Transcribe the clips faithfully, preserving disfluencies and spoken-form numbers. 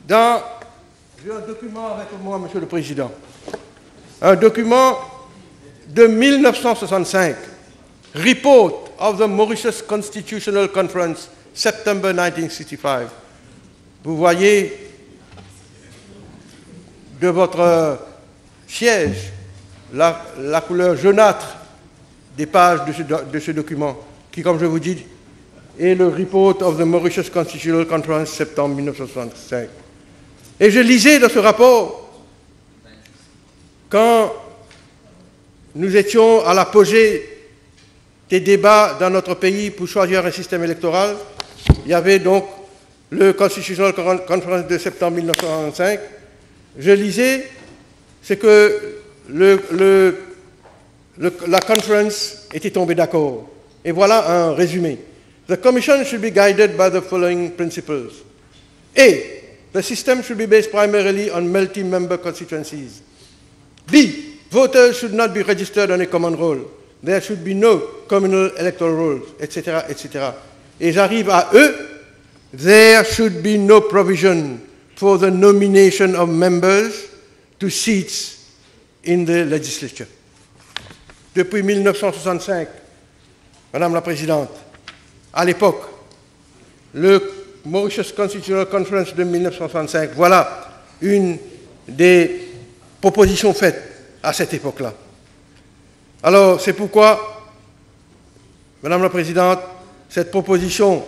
dans... J'ai un document avec moi, Monsieur le Président. Un document de mille neuf cent soixante-cinq, Report of the Mauritius Constitutional Conference, September nineteen sixty-five. Vous voyez de votre siège la, la couleur jaunâtre des pages de ce, de ce document, qui, comme je vous dis, est le Report of the Mauritius Constitutional Conference, septembre mille neuf cent soixante-cinq. Et je lisais dans ce rapport, quand nous étions à l'apogée des débats dans notre pays pour choisir un système électoral, il y avait donc le Constitutional Conference de septembre mille neuf cent soixante-cinq. Je lisais ce que le, le, le, la conference était tombée d'accord. Et voilà un résumé. The Commission should be guided by the following principles. A. The system should be based primarily on multi-member constituencies. B. Voters should not be registered on a common roll. There should be no communal electoral rolls, et cetera, et cetera. Et j'arrive à E. There should be no provision for the nomination of members to seats in the legislature. Depuis mille neuf cent soixante-cinq, Madame la Présidente, à l'époque, le Mauritius Constitutional Conference de mille neuf cent soixante-cinq, voilà une des propositions faites à cette époque-là. Alors, c'est pourquoi, Madame la Présidente, cette proposition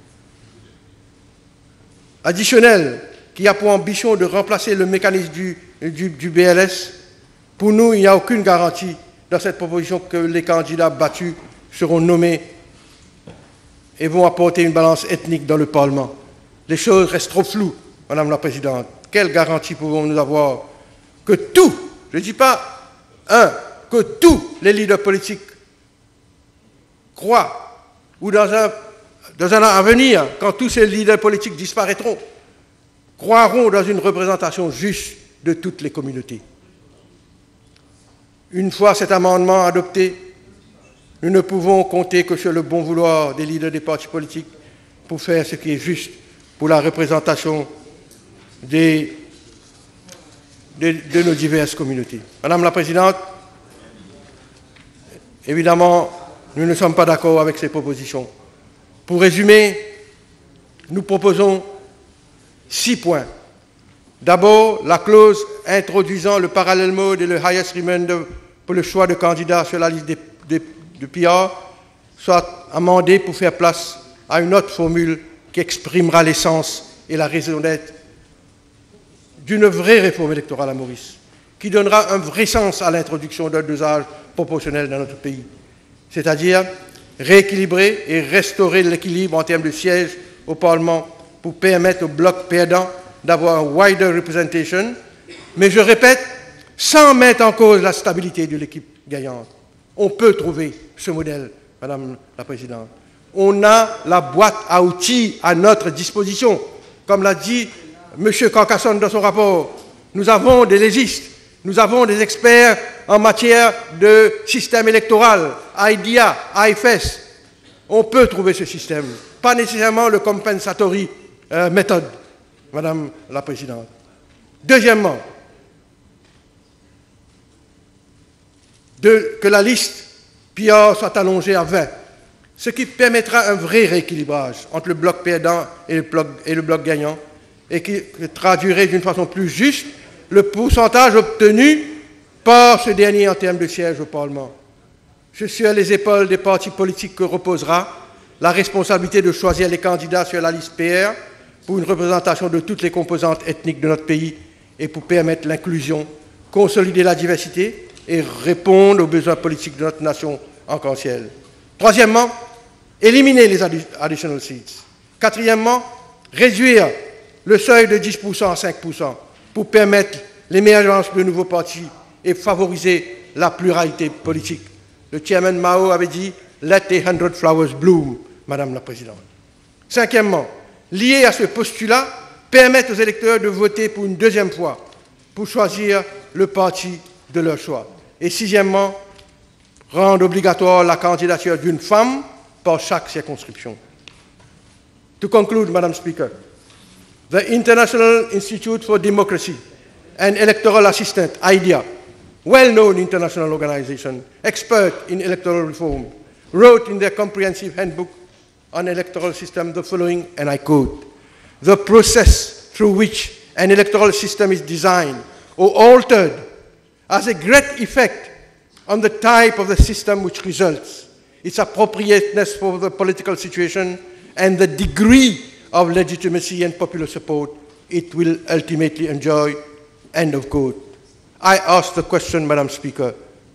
additionnelle qui a pour ambition de remplacer le mécanisme du, du, du B L S, pour nous, il n'y a aucune garantie dans cette proposition que les candidats battus seront nommés et vont apporter une balance ethnique dans le Parlement. Les choses restent trop floues, Madame la Présidente. Quelle garantie pouvons-nous avoir que tous, je ne dis pas un, que tous les leaders politiques croient, ou dans un, dans un an à venir, quand tous ces leaders politiques disparaîtront, croiront dans une représentation juste de toutes les communautés. Une fois cet amendement adopté, nous ne pouvons compter que sur le bon vouloir des leaders des partis politiques pour faire ce qui est juste pour la représentation des, de, de nos diverses communautés. Madame la Présidente, évidemment, nous ne sommes pas d'accord avec ces propositions. Pour résumer, nous proposons six points. D'abord, la clause introduisant le parallel mode et le highest remainder pour le choix de candidats sur la liste des, des de P R soit amendée pour faire place à une autre formule qui exprimera l'essence et la raison d'être d'une vraie réforme électorale à Maurice, qui donnera un vrai sens à l'introduction d'un dosage proportionnel dans notre pays, c'est-à-dire rééquilibrer et restaurer l'équilibre en termes de sièges au Parlement pour permettre au bloc perdant d'avoir un wider representation, mais je répète, sans mettre en cause la stabilité de l'équipe gagnante. On peut trouver ce modèle, Madame la Présidente. On a la boîte à outils à notre disposition. Comme l'a dit M. Carcassonne dans son rapport, nous avons des légistes, nous avons des experts en matière de système électoral, I D E A, I F E S. On peut trouver ce système, pas nécessairement le compensatory euh, méthode, Madame la Présidente. Deuxièmement, de, que la liste P R soit allongée à vingt, ce qui permettra un vrai rééquilibrage entre le bloc perdant et le bloc, et le bloc gagnant, et qui traduirait d'une façon plus juste le pourcentage obtenu par ce dernier en termes de sièges au Parlement. C'est sur les épaules des partis politiques que reposera la responsabilité de choisir les candidats sur la liste P R pour une représentation de toutes les composantes ethniques de notre pays et pour permettre l'inclusion, consolider la diversité et répondre aux besoins politiques de notre nation encancielle. Troisièmement, éliminer les additional seats. Quatrièmement, réduire le seuil de dix pour cent à cinq pour cent pour permettre l'émergence de nouveaux partis et favoriser la pluralité politique. Le chairman Mao avait dit « Let a hundred flowers bloom », Madame la Présidente. Cinquièmement, lié à ce postulat, permettre aux électeurs de voter pour une deuxième fois pour choisir le parti de leur choix. Et sixièmement, rendre obligatoire la candidature d'une femme par chaque circonscription. To conclude, Madam Speaker, The International Institute for Democracy and Electoral Assistance, IDEA, well-known international organization, expert in electoral reform, wrote in their comprehensive handbook on electoral system the following, and I quote, "The process through which an electoral system is designed or altered has a great effect on the type of the system which results, its appropriateness for the political situation, and the degree of legitimacy and popular support it will ultimately enjoy," end of quote. I ask the question, Madam Speaker,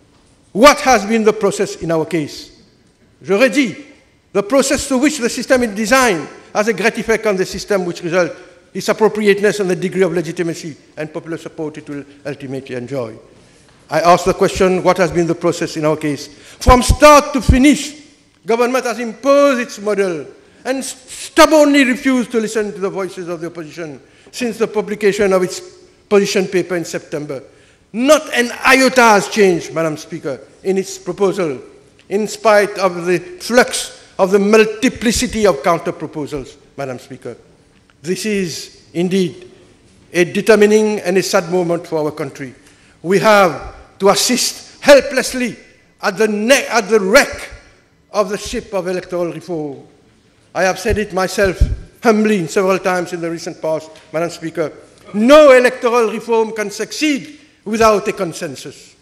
what has been the process in our case? Je redis, the process through which the system is designed has a great effect on the system which results, its appropriateness and the degree of legitimacy and popular support it will ultimately enjoy. I ask the question, what has been the process in our case? From start to finish, government has imposed its model and stubbornly refused to listen to the voices of the opposition since the publication of its position paper in September. Not an iota has changed, Madam Speaker, in its proposal, in spite of the flux of the multiplicity of counter-proposals, Madam Speaker. This is indeed a determining and a sad moment for our country. We have to assist helplessly at the, ne at the wreck of the ship of electoral reform. I have said it myself humbly several times in the recent past, Madam Speaker. No electoral reform can succeed without a consensus.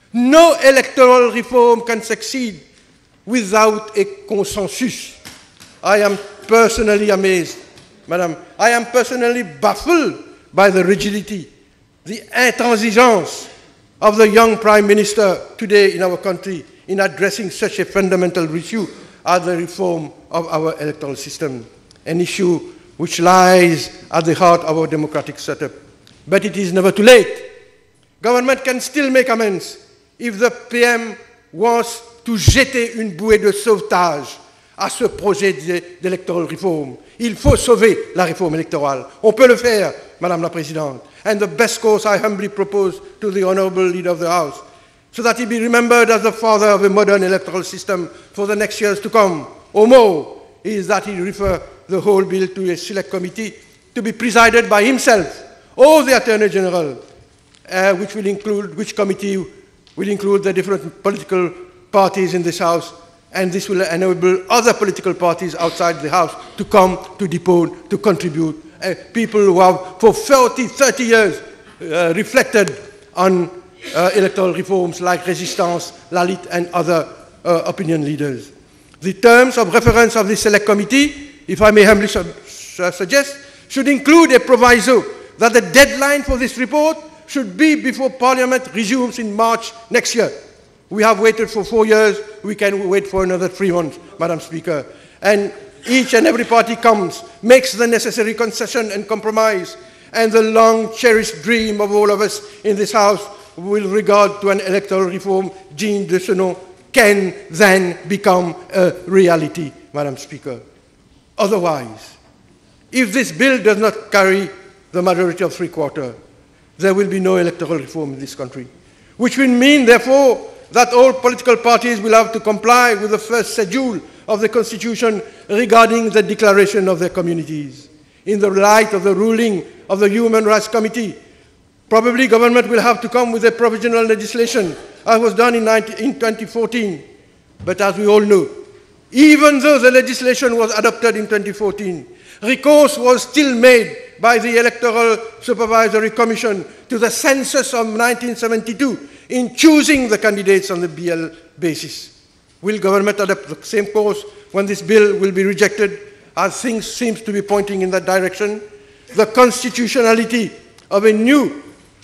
No electoral reform can succeed without a consensus. I am personally amazed, Madam. I am personally baffled by the rigidity, the intransigence of the young Prime Minister today in our country in addressing such a fundamental issue as the reform of our electoral system, an issue which lies at the heart of our democratic setup. But it is never too late. Government can still make amends if the P M wants to jeter une bouée de sauvetage à ce projet d'électoral reform. Il faut sauver la réforme électorale. On peut le faire, Madame la Présidente. And the best course I humbly propose to the Honourable Leader of the House, so that he be remembered as the father of a modern electoral system for the next years to come, or more, is that he refer the whole bill to a select committee to be presided by himself or the Attorney General, uh, which will include, which committee will include the different political parties in this House, and this will enable other political parties outside the House to come, to depose, to contribute. Uh, people who have for forty, thirty years uh, reflected on uh, electoral reforms like Resistance, Lalit, and other uh, opinion leaders. The terms of reference of the Select Committee, if I may humbly su su suggest, should include a proviso that the deadline for this report should be before Parliament resumes in March next year. We have waited for four years, we can wait for another three months, Madam Speaker. And each and every party comes, makes the necessary concession and compromise, and the long-cherished dream of all of us in this House with regard to an electoral reform digne de ce nom can then become a reality, Madam Speaker. Otherwise, if this bill does not carry the majority of three-quarters, there will be no electoral reform in this country, which will mean, therefore, that all political parties will have to comply with the first schedule of the Constitution regarding the declaration of their communities. In the light of the ruling of the Human Rights Committee, probably government will have to come with a provisional legislation, as was done in, in twenty fourteen. But as we all know, even though the legislation was adopted in twenty fourteen, recourse was still made by the Electoral Supervisory Commission to the census of nineteen seventy-two in choosing the candidates on the B L basis. Will government adopt the same course when this bill will be rejected, as things seem to be pointing in that direction? The constitutionality of a new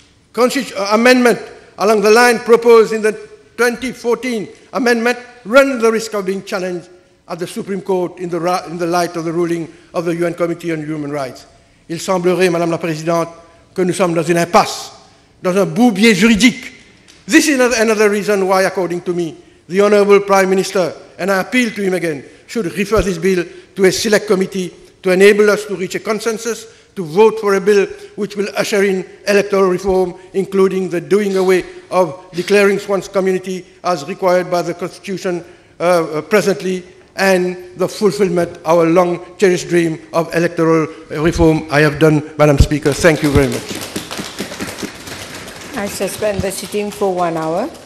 amendment along the line proposed in the twenty fourteen amendment runs the risk of being challenged at the Supreme Court in the, in the light of the ruling of the U N Committee on Human Rights. Il semblerait, Madame la Présidente, que nous sommes dans une impasse, dans un bourbier juridique. This is another reason why, according to me, the Honourable Prime Minister, and I appeal to him again, should refer this bill to a select committee to enable us to reach a consensus, to vote for a bill which will usher in electoral reform, including the doing away of declaring one's community as required by the Constitution uh, uh, presently, and the fulfillment of our long cherished dream of electoral reform. I have done, Madam Speaker. Thank you very much. I suspend the sitting for one hour.